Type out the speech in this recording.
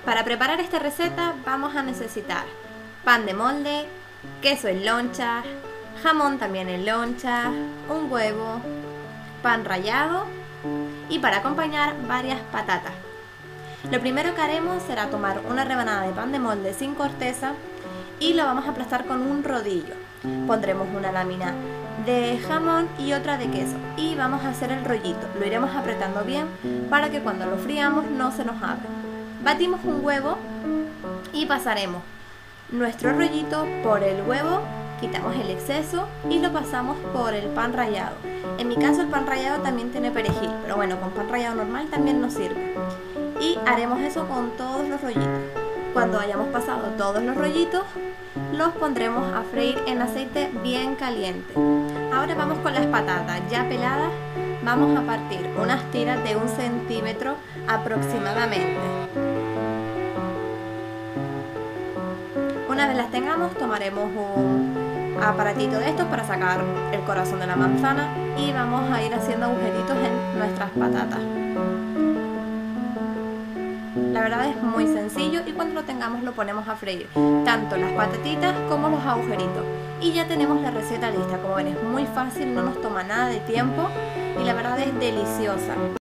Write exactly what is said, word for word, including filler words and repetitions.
Para preparar esta receta vamos a necesitar pan de molde, queso en lonchas, jamón también en lonchas, un huevo, pan rallado y para acompañar varias patatas. Lo primero que haremos será tomar una rebanada de pan de molde sin corteza y lo vamos a aplastar con un rodillo. Pondremos una lámina de jamón y otra de queso y vamos a hacer el rollito. Lo iremos apretando bien para que cuando lo friamos no se nos abra. Batimos un huevo y pasaremos nuestro rollito por el huevo, quitamos el exceso y lo pasamos por el pan rallado. En mi caso el pan rallado también tiene perejil, pero bueno, con pan rallado normal también nos sirve. Y haremos eso con todos los rollitos. Cuando hayamos pasado todos los rollitos, los pondremos a freír en aceite bien caliente. Ahora vamos con las patatas ya peladas. Vamos a partir unas tiras de un centímetro aproximadamente. Una vez las tengamos, tomaremos un aparatito de estos para sacar el corazón de la manzana y vamos a ir haciendo agujeritos en nuestras patatas. La verdad es muy sencillo y cuando lo tengamos lo ponemos a freír, tanto las patatitas como los agujeritos. Y ya tenemos la receta lista. Como ven, es muy fácil, no nos toma nada de tiempo y la verdad es deliciosa.